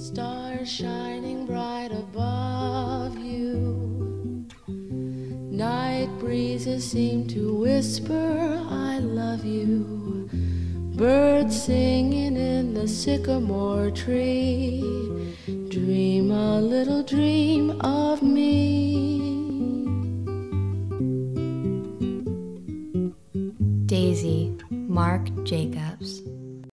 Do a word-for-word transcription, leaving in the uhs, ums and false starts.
Stars shining bright above you. Night breezes seem to whisper, I love you. Birds singing in the sycamore tree. Dream a little dream of me. Daisy, Mark Jacobs.